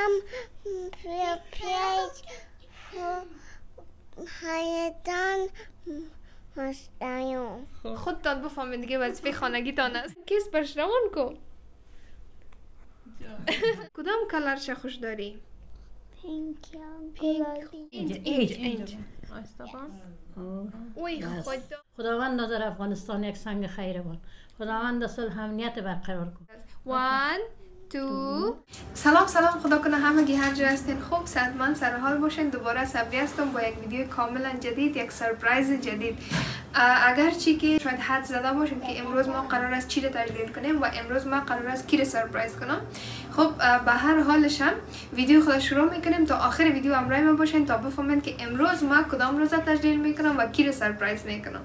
come prepared for هایتان مستعیون. خودتان بفهمید دیگه وظیفه خانگیتان است. کس برش روان کو. کدام کلرش خوش داری؟ پینک یا گلابی. اینج. اوی خداوند در افغانستان یک سنگ خیر بود. خداوند صلح امنیت برقرار کن. 1 2 سلام خدا کنه همگی هر جا هستین خوب صحتمند سر حال باشین. دوباره صبری هستم با یک ویدیو کاملا جدید، یک سرپرایز جدید. اگرچه که شاید حد زده باشیم که امروز ما قرار است چی رو تجلیل کنیم و امروز ما قرار است کی رو سرپرایز کنم. خب به هر حالش هم ویدیو خود شروع میکنیم تا آخر ویدیو همراه ما باشین تا بفهمین که امروز ما کدام روز تجلیل میکنم و کی رو سرپرایز میکنم.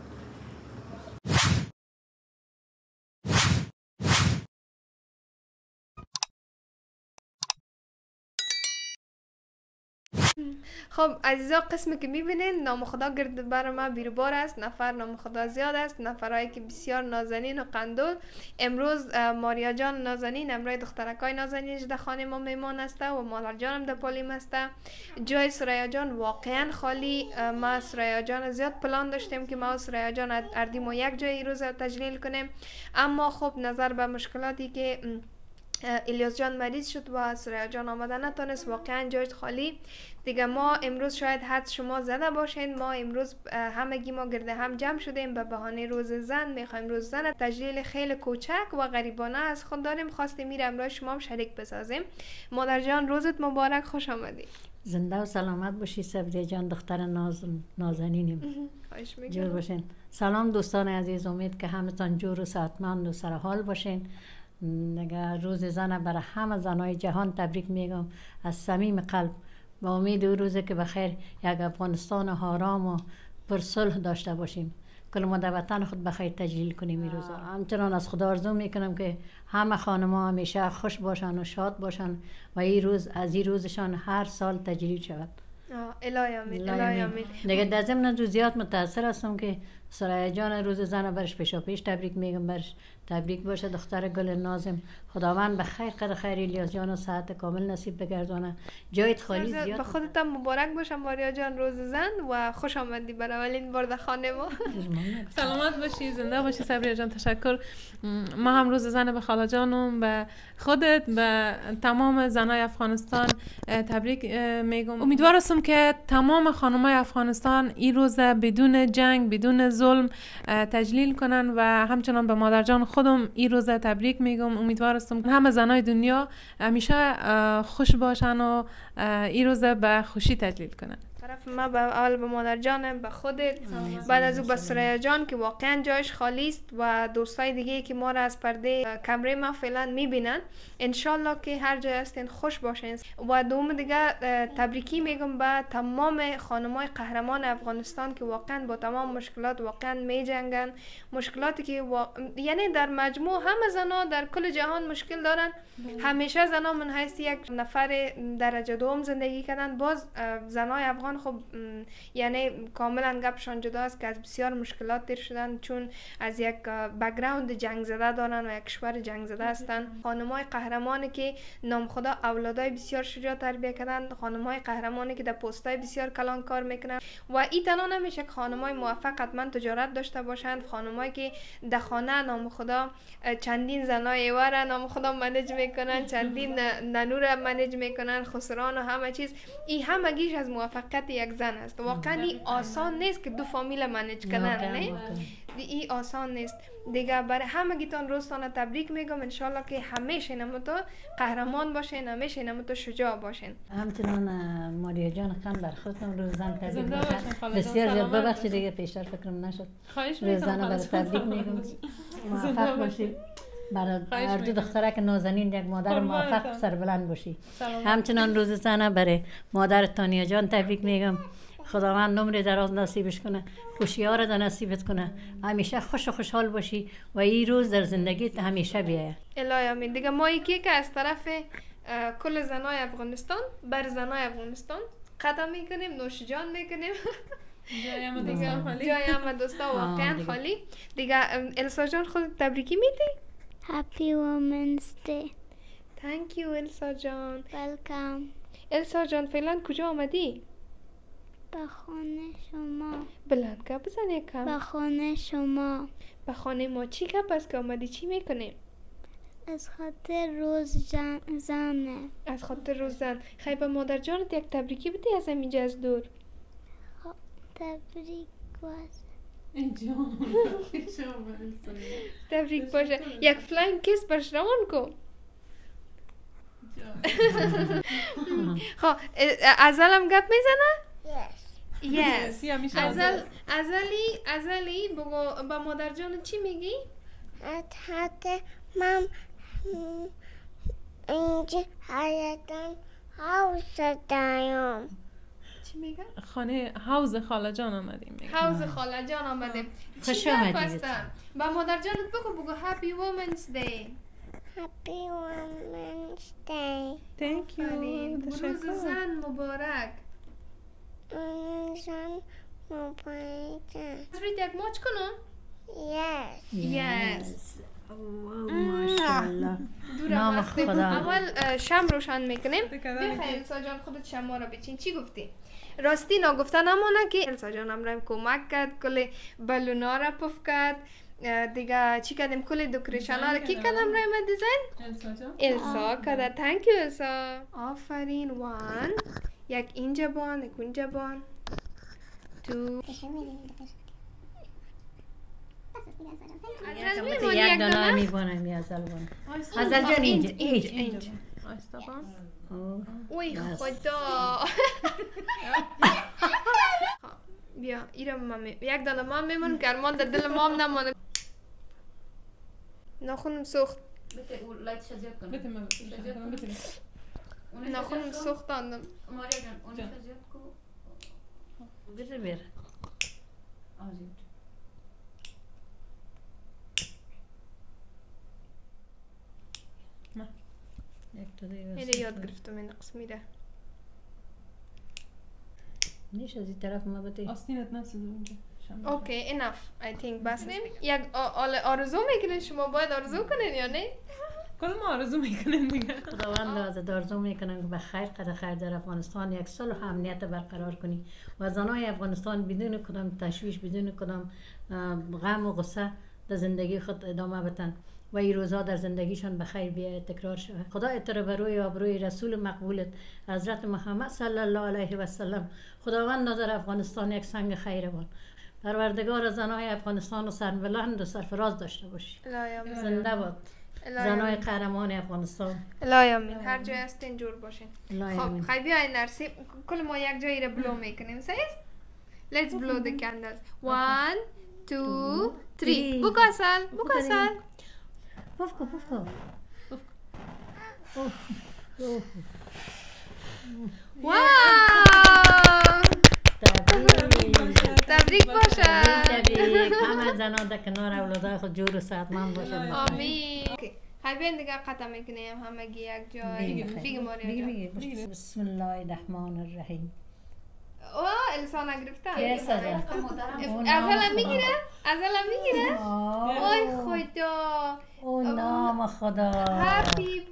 خب عزیزا، قسمی که میبینین نام خدا گرد بر ما بیروبار است. نفر نام خدا زیاد است، نفرهایی که بسیار نازنین و قندول. امروز ماریا جان نازنین، امروز دخترکای نازنین در خانه ما میمان است و مادر جانم در پالیم است. جای سریا جان واقعا خالی. ما سریا جان زیاد پلان داشتیم که ما سریا جان اردیم و یک جای روز تجلیل کنیم، اما خب نظر به مشکلاتی که الیاس جان مریض شد و سریا جان آمده نتونست، واقعا جایت خالی دیگه. ما امروز شاید حد شما زده باشین، ما امروز همگی ما گرده هم جمع شدیم به بهانه روز زن. میخوایم روز زن تجلیل خیلی کوچک و غریبانه از خود داریم، خواستیم میره امروز شما هم شریک بسازیم. مادر جان روزت مبارک، خوش آمدی. زنده و سلامت باشی صبریه جان، دختر نازنینیم. خواهش جور میکنم. باشین. سلام دوستان عزیز، امید که همتان جور و صحتمند و سرحال باشین. نگه روز زن برای همه زنای جهان تبریک میگم از صمیم قلب. با امید او روزه که بخیر یک افغانستان آرام و پر صلح داشته باشیم، کل ما در وطن خود بخیر تجلیل کنیم این روزا. همچنان از خدا آرزو میکنم که همه خانم‌ها همیشه خوش باشن و شاد باشن و این روز از این روزشان هر سال تجلیل شود. الهی آمین، الهی آمین. دیگه در ضمن جزئیات متاثر هستم که سریا جان روز زن برش پیش تبریک میگم، برش تبریک باشه دختر گل نازم. خداوند به خیر قدر خیر الیاس جان و صحت کامل نصیب بگردونه. جایت خالی زیاد. به خودت مبارک باشه ماریا جان روز زن و خوش آمدی برای اولین بار در خانه ما. سلامت باشی، زنده باشی صبریه جان. تشکر. ما هم روز زن به خاله جانم، به خودت، به تمام زنای افغانستان تبریک میگم. امیدوارم که تمام خانمای افغانستان این روز بدون جنگ، بدون ظلم تجلیل کنن و همچنان به مادر جان خودم این روز تبریک میگم. امیدوارم همه زنای دنیا همیشه خوش باشن و این روز به خوشی تجلیل کنن. طرف ما اول به مادر جانم، به خودت، بعد از او به سریا جان که واقعا جایش خالی است و دوستای دیگه که ما را از پرده کمره ما فعلا میبینن. انشالله که هر جای هستین خوش باشین. و دوم دیگه تبریکی میگم به تمام خانمای قهرمان افغانستان که واقعا با تمام مشکلات واقعا میجنگن. مشکلاتی که یعنی در مجموع همه زنا در کل جهان مشکل دارن. همیشه زنا من حیث یک نفر درجه دوم زندگی کردن، باز زنای افغان خب یعنی کاملا گپشان جدا است که از بسیار مشکلات دیر شدن، چون از یک بک‌گراند جنگ زده دارن و یک کشور جنگ زده هستن. خانمای قهرمانی که نام خدا اولادای بسیار شجاع تربیت کردن، خانمای قهرمانی که در پستای بسیار کلان کار میکنن و این تنها نمیشه که خانمای موفق حتما تجارت داشته باشند. خانمایی که در خانه نام خدا چندین زنای ایواره نام خدا منیج میکنن، چندین ننور منیج میکنن، خسران و همه چیز. این همگیش از موفقیت یک زن است. واقعا این آسان نیست که دو فامیل منیج کنن، نه؟ این آسان نیست دیگه. برای همگیتان روزتان تبریک میگم. انشالله که همیشه نموتو قهرمان باشین، همیشه نموتو شجاع باشین. همچنان ماریا جان خان بر خودتون روز زن تبریک میگم. بسیار زیاد ببخشید دیگه پیشتر فکرم نشد. روز زن برای تبریک میگم. موفق باشید. برای هر دو دخترک نازنین یک مادر موفق سربلند باشی. همچنان روز زن برای مادر تانیا جان تبریک میگم. خداوند عمر دراز نصیبش کنه، خوشی‌ها را نصیبت کنه، همیشه خوش و خوشحال باشی و این روز در زندگیت همیشه بیاید. الهی آمین. دیگه ما یکی که از طرف کل زنای افغانستان بر زنای افغانستان قدم میکنیم، نوش جان میکنیم. جای همه دوستا واقعا خالی دیگه. السا جان خود تبریکی میدی؟ Happy Women's Day. Thank you السا جان. welcome. السا جان فعلا کجا آمدی؟ به خانه شما. بلند که بزن یکم. به خانه شما. به خانه ما چی که پس که آمدی چی میکنیم؟ از خاطر روز زنه. از خاطر روز زن. خیلی به مادر جانت یک تبریکی بدی از اینجا از دور. تبریک باشه. تبریک باشه. یک فلاینگ کیس برش روان کن. خب ازلم گپ میزنه؟ Yes. ازلی بگو با مادر جان چی میگی؟ حتی من اینجا حیاتم حوض دایم. چی میگه؟ خانه حوض خاله جان آمدیم. حوض خاله جان آمدیم. خوش آمدید. با مادر جانت بگو Happy Women's Day. Happy Women's Day. Thank you. روز زن مبارک. زن مبارک. تبریک یک ماچ کنم؟ Yes. ماشاءالله. نام خدا. اول شم روشن میکنیم. بخیر السا جان خودت شما رو بچین. چی گفتی؟ راستی نگفته نمونه که السا جان هم کمک کرد کلی بلونا را پف کرد دیگه چی کردیم کلی دکریشن ها را کی کردم رای دیزاین؟ السا کرده. تhank you السا. آفرین. 1 یک اینجا بان یک اونجا بان 2 یک دانه میبانم یا ازل بانم ازل جان اینجا اوی خدا. بیا ایرم مامی یک دانه مام میمون گرمان در دل مام نمانه. ناخونم سوخت. ناخونم سوخت آندم. بیر اینه یاد گرفتم این قسمی را. نیش از این طرف ما بده آستینت نسید اونجا. اوکی enough I think بسیم. یک آرزو میکنین شما باید آرزو کنین یا نه؟ کل ما آرزو میکنیم دیگه. خداوند از آرزو میکنم که به خیر قدر خیر در افغانستان یک صلح و امنیت برقرار کنی و زنای افغانستان بدون کدام تشویش بدون کدام غم و غصه در زندگی خود ادامه بدن و این روزها در زندگیشان به خیر بیاید تکرار شود. خدا تو رو بروی آبروی رسول مقبولت حضرت محمد صلی الله علیه و سلم خداوند در افغانستان یک سنگ خیر باد. پروردگار زنای افغانستان و سربلند و سرفراز داشته باشی. زنده باد زنای قهرمان افغانستان. الهی آمین. هر جای هستین جور باشین. خب خیلی بیاین نرسیم کل ما یک جایی را بلو میکنیم. سیست؟ Let's blow the candles. 1 2 3 بکاسل بکاسل پفکو واو تبریک باشه. همه زنان در کنار اولادای خود جور و صحتمند باشن. آمین. خیلی بیاین دیگه قطع میکنیم همگی یک جای. بگی ماریا جان. بسم الله الرحمن الرحیم. السا نگرفته. السا جان ازلم میگیره؟ ازلم میگیره؟ اوی خدا. او نام خدا. Happy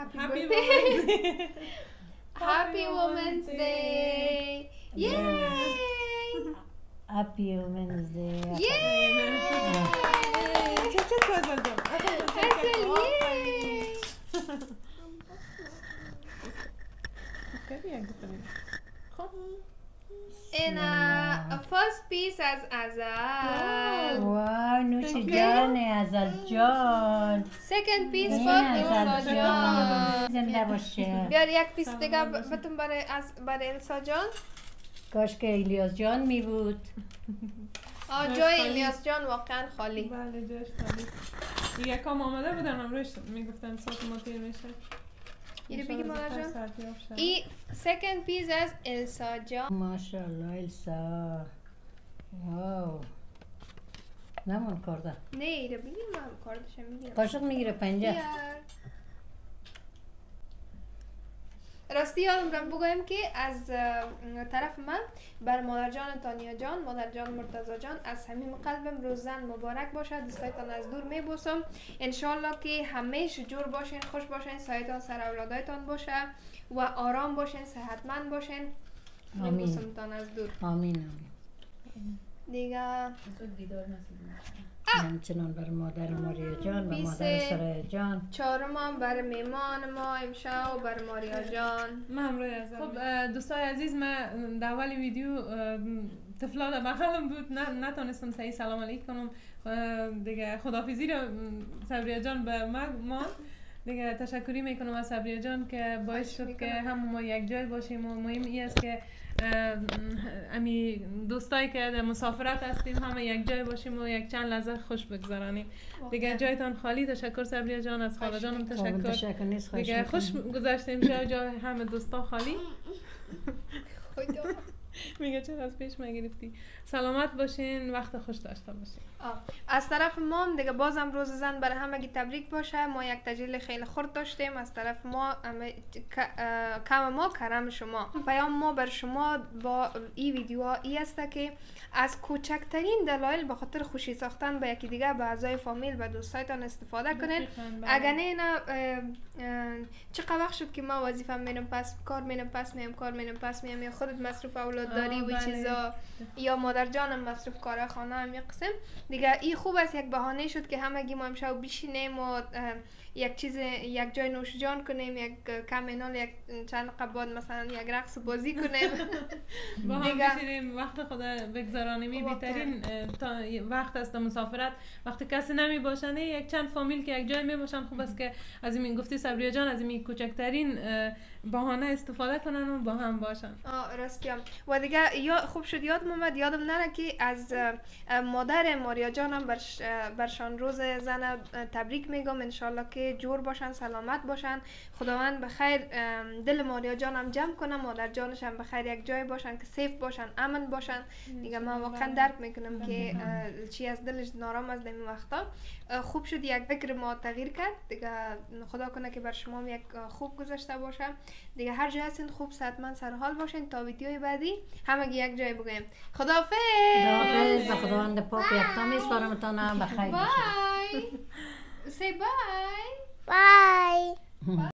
Women's Day. Yay! Happy Women's Day. Yay! In a first piece as Azal. واو نوش جان ازل جان. Second piece for السا جان. زنده باشه. بیار یک پیس دیگه بتون برای السا جان. کاش که الیاس جان می بود. جای الیاس جان واقعا خالی. بله جاش خالی. دیگه کام آمده بودن امروز میگفتم ساعت ما تیر میشه. اینو بگی مادر جان. این second piece از السا جان. ماشاءالله السا. واو. نمون کرده. نه اینو بگی من کاردشم میگیرم. قاشق میگیره پنجه. راستی یادم رفت بگویم که از طرف من بر مادر جان تانیا جان، مادر جان مرتضی جان از صمیم قلبم روزن مبارک باشه. دوستایتان از دور میبوسم. انشالله که همیشه جور باشین، خوش باشین، سایتان سر اولادایتان باشه و آرام باشین، صحتمند باشین. میبوسم تان از دور. آمین. دیگه همچنان بر مادر ماریا جان و مادر سرای جان. چهارم بر میمان ما امشب بر ماریا جان. خب دوستای عزیز، من در اول ویدیو طفلا در بغلم بود، نتونستم صحیح سلام علیک کنم. دیگه خداحافظی رو صبریه جان به ما دیگه تشکری میکنم از صبریه جان که باعث شد که هم ما یک جای باشیم و مهم این است که امی دوستایی که در مسافرت هستیم همه یک جای باشیم و یک چند لحظه خوش بگذرانیم. دیگه جایتان خالی. تشکر صبریه جان، از خاله جانم تشکر. دیگه خوش گذشتیم جای همه دوستا خالی. میگه چرا از پیش ما گرفتی. سلامت باشین، وقت خوش داشته باشین. از طرف ما دیگه بازم روز زن برای همگی تبریک باشه. ما یک تجلیل خیلی خرد داشتیم از طرف ما، کم ما کرم شما. پیام ما بر شما با این ویدیوها ای است که از کوچکترین دلایل به خاطر خوشی ساختن به یکی دیگه، به اعضای فامیل، به دوستایتان استفاده کنین. اگر نه چقدر وقت شد که ما وظیفه میرم پس کار میرم پس میام کار میرم پس میام، یا خودت مصروف اولاد داری و چیزا، یا مادر جانم مصروف کار خانه هم یک قسم دیگه. این خوب است یک بهانه شد که همگی ما امشب بشینیم و یک چیز، یک جای نوش جان کنیم، یک کمینال، یک چند قباد مثلا یک رقص بازی کنیم با هم بشینیم وقت خود بگذرانیم. بهترین وقت است مسافرت، وقتی کسی نمی باشن، یک چند فامیل که یک جای می باشن خوب است که از این گفتی صبریه جان از این کوچکترین بهانه استفاده کنن و با هم باشن. راستیم. و دیگه خوب شد یادم اومد، یادم نره که از مادر ماریا جانم برشان روز زن تبریک میگم. انشالله که جور باشن، سلامت باشن، خداوند بخیر دل ماریا جانم جمع کنه، مادر جانش هم بخیر یک جای باشن که سیف باشن، امن باشن. دیگه من واقعا درک میکنم که چی از دلش نارام از این وقتا. خوب شد یک فکر ما تغییر کرد. دیگه خدا کنه که بر شما یک خوب گذشته باشه. دیگه هر جای هستین خوب صحتمند سر حال باشین. تا ویدیوی بعدی همگی یک جای بگویم خداحافظ. خداحافظ و خداوند پاک یکتا میسپارمتان بخیر باشین. Say bye. Bye.